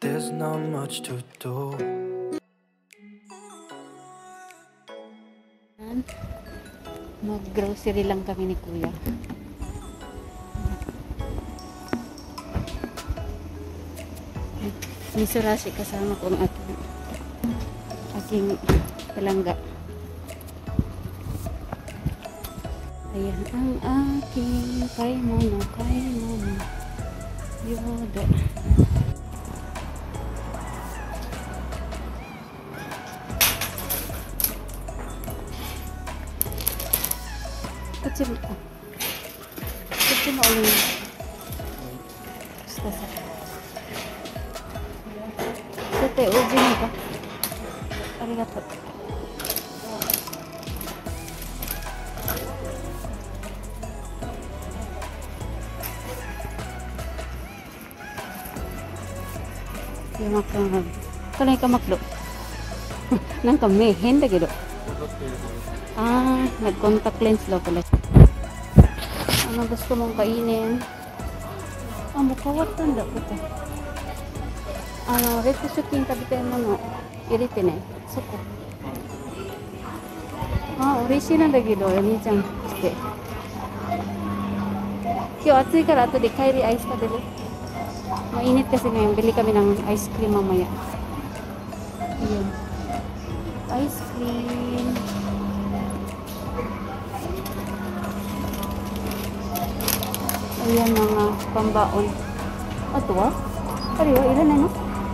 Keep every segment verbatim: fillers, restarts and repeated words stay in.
there's not much to do. Mag-grocery lang kami ni Kuya. Ni Surashi kasama ko ang aking aking palangga. Ayan ang aking kaymono, kaymono. Yoda. Kecil ah. Kecil mau ini. Stasa. Sete uji nih kak. Arigato. Iya makan. Kanay ka makdo. Nang kami henda gitu. Ah, nag-contact lens daw pala. Ano gusto mong kainin? Ah, mukawat tanda ko to. Ano, reto suking kabite mo no. Irite ne. Suko. Ah, orishi na da gido, oni-chan. Shite. Kyo atsui kara ato de kairi ice taberu. Mainit kasi ngayon. Bili kami ng ice cream mamaya. Ayan. Ice cream. Ayan mga pambaon. Ato ah? Ariyo, ilan na no?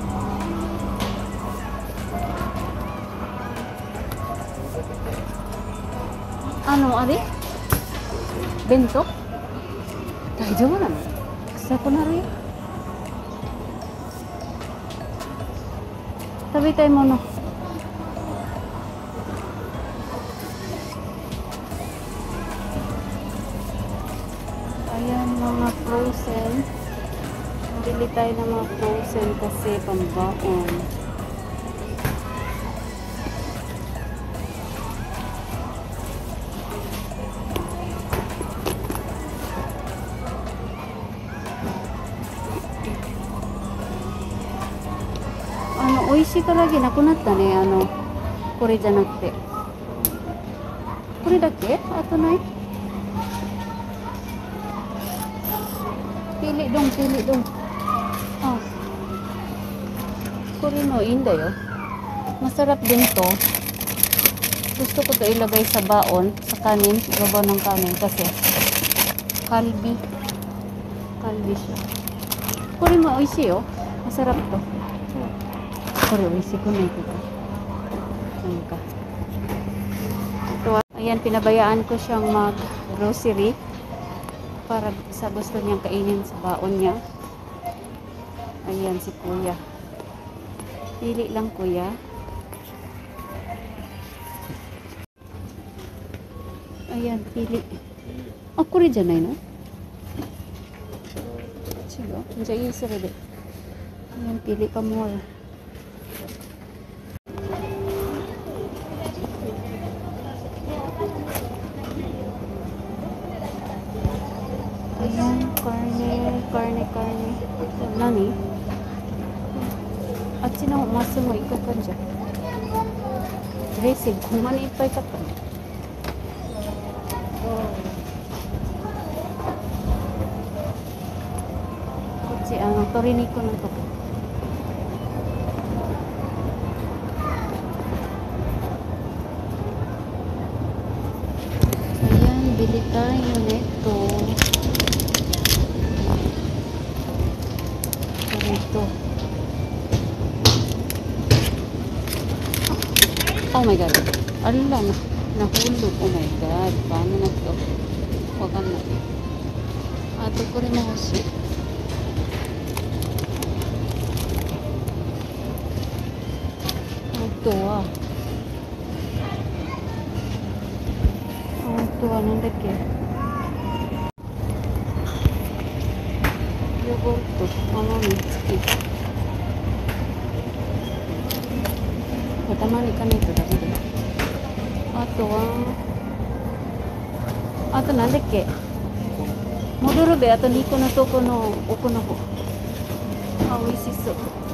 Ano, ari? Bento? Daijoubu na no? Gusto ko na rin. Tabitai mo no? Ayan mga frozen. Bili tayo ng mga frozen kasi pambaon. Ano, oishi karagi nakunatta ne. Ano, kore janakute. Kore dake? Ato nai? Pili dong, pili dong. Ah. Kurino, inda yo. Masarap din to. Gusto ko to ilagay sa baon, sa kanin, ibabaw ng kanin kasi kalbi. Kalbi siya. Kurino, oishi yo. Masarap to. Kore, oishi ko na ito. Ayan ka. Ito, ayan, pinabayaan ko siyang mag-grocery para sa gusto niyang kainin sa baon niya. Ayan si Kuya. Pili lang Kuya. Ayan, pili. Ah, kore janai no? Chigo.じゃあいいそれで. Ayan, pili ka more. Ayan, karne, karne, karne. Nani? Achi no masu mo ikko ka dyan. Dressing, goma ni ippai katta ne. Kochi, ano, toriniku no toko. Ayan, bili tayo neto. Ito. Oh my god. Ala na. Nahulog. Oh my god. Paano na ito? Wakan na. Ato ko rin mahusi. Ito ah. Ito ah. Nandaki. Yogurto. Mama mitsuki. たまにかねとだけで。あとはあとなんだっけ、戻るべあとにこのとこの奥の方。 Awisiso.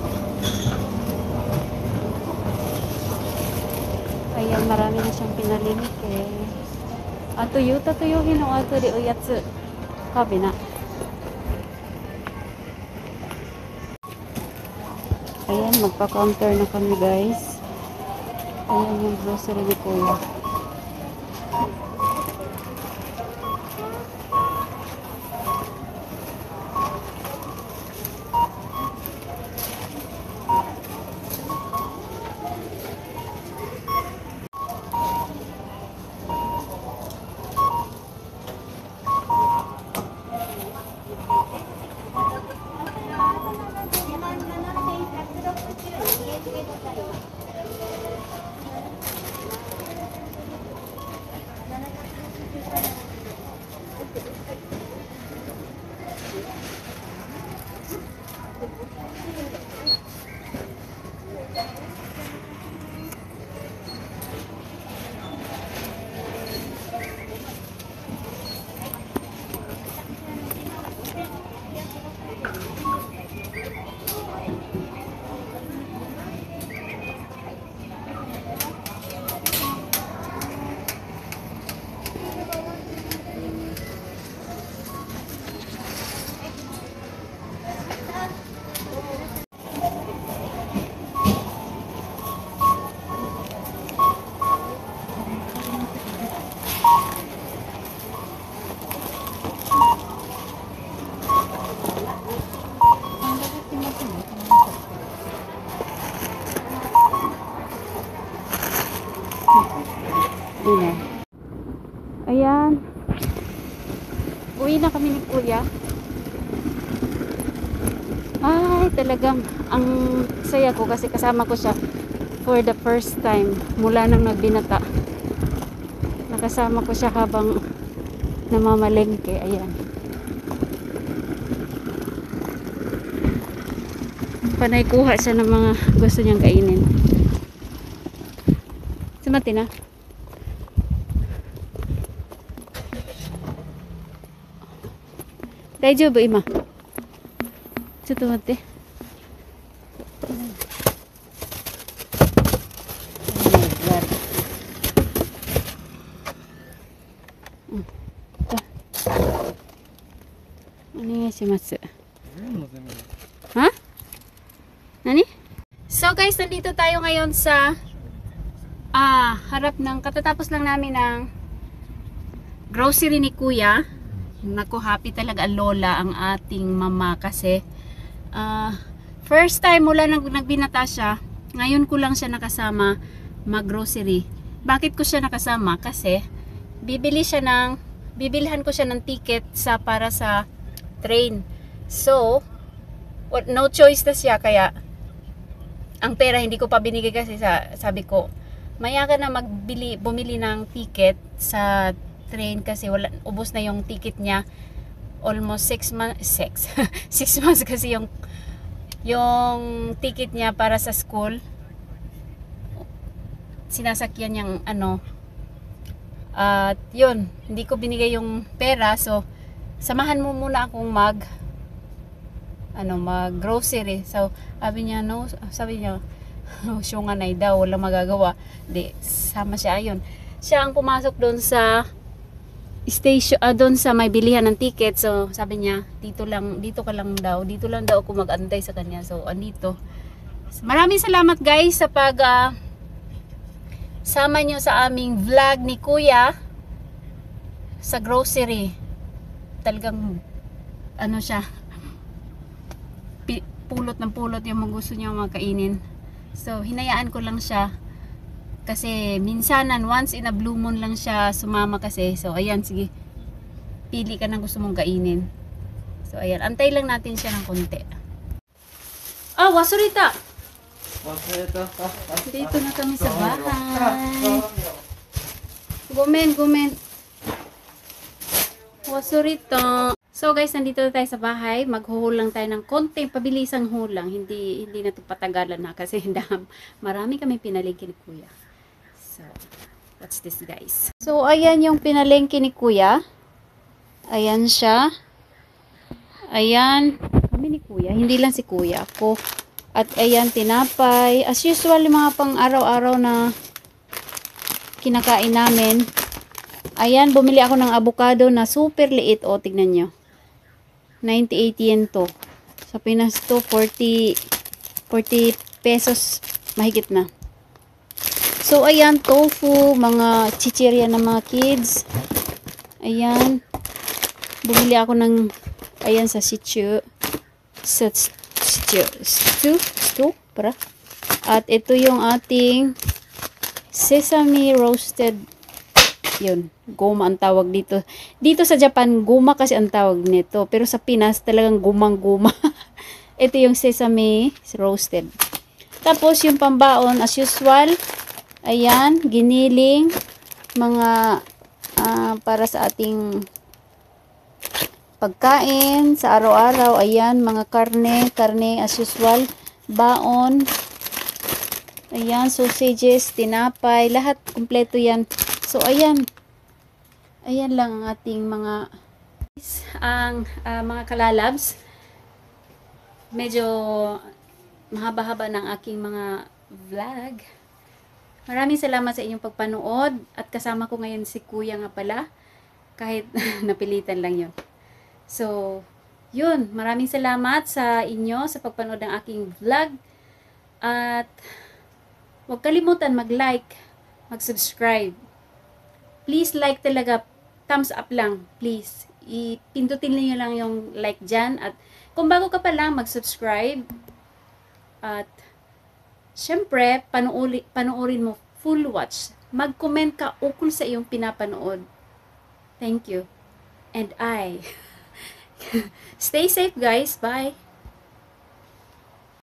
Ayan, marami na siyang pinalimik eh. Ato yu, tatuyuhin o ato di uyatsu. Kabi na. Ayan, magpa-counter na kami guys. Ayan yung grocery ni Kuya. Ayan. Uwi na kami ni Kuya. Ay, talagang ang saya ko kasi kasama ko siya for the first time mula nang nagbinata. Nakasama ko siya habang namamalengke. Ayan. Panay kuha siya ng mga gusto niyang kainin. Sumati na. Daijoubu ima. Chotto matte. Oh my god. Onegaishimasu. Ha? Nani? So guys, nandito tayo ngayon sa ah, harap ng katatapos lang namin ng grocery ni Kuya. Naku, happy talaga ang lola, ang ating mama kasi uh, first time mula nang nagbinata siya, ngayon ko lang siya nakasama mag-grocery. Bakit ko siya nakasama? Kasi bibili siya ng bibilhan ko siya ng ticket sa para sa train. So, no choice na siya kaya ang pera hindi ko pa binigay kasi sa, sabi ko, maya ka na magbili, bumili ng ticket sa train kasi wala, ubos na yung ticket niya almost six months six, six months kasi yung yung ticket niya para sa school sinasakyan niyang ano at uh, yun, hindi ko binigay yung pera so samahan mo muna akong mag ano mag grocery so sabi niya no sabi niya oh, syunganay daw wala magagawa di sama siya ayun siya ang pumasok doon sa station uh, doon sa may bilihan ng ticket so sabi niya dito lang dito ka lang daw dito lang daw ako mag-antay sa kanya so andito maraming salamat guys sa pag uh, sama nyo sa aming vlog ni Kuya sa grocery talagang ano siya pulot ng pulot yung mga gusto niya makainin so hinayaan ko lang siya kasi minsanan once in a blue moon lang siya sumama kasi. So ayan, sige. Pili ka ng gusto mong kainin. So ayan, antay lang natin siya ng konti. Ah, wasurita. Wasurita. Dito na kami sa bahay. Gumen, gumen. Wasurita. So guys, nandito na tayo sa bahay. Maghuhul lang tayo ng konting pabilisang hulang. Hindi hindi na ito patagalan na kasi marami kami pinalingki ni Kuya. So, what's this guys? So, ayan yung pinalengke ni Kuya. Ayan siya. Ayan. kami ni kuya. Hindi lang si kuya, ako. At ayan, tinapay. As usual, yung mga pang araw-araw na kinakain namin. Ayan, bumili ako ng avocado na super liit. O, tignan nyo. ninety-eight yen to. Sa Pinas to, forty, forty pesos. Mahigit na. So, ayan, tofu, mga chichirya ng mga kids. Ayan. Bumili ako ng, ayan, sa sitio. Sa sitio. Stew? Stew? Para. At ito yung ating sesame roasted. Yun. Goma ang tawag dito. Dito sa Japan, guma kasi ang tawag nito. Pero sa Pinas, talagang gumang-guma. Ito yung sesame roasted. Tapos, yung pambaon, as usual, ayan, giniling, mga uh, para sa ating pagkain, sa araw-araw, ayan, mga karne, karne as usual, baon, ayan, sausages, tinapay, lahat, kumpleto yan. So, ayan, ayan lang ang ating mga, ang uh, mga kalalabs, medyo mahaba-haba ng aking mga vlog. Maraming salamat sa inyong pagpanood at kasama ko ngayon si kuya nga pala kahit napilitan lang yon. So, yun, maraming salamat sa inyo sa pagpanood ng aking vlog at huwag kalimutan mag-like, mag-subscribe. Please like talaga, thumbs up lang, please. Ipindutin niyo lang yung like dyan at kung bago ka pa lang, mag-subscribe at syempre, panuuli, panuorin mo full watch. Mag-comment ka ukol sa iyong pinapanood. Thank you. And I. Stay safe guys. Bye.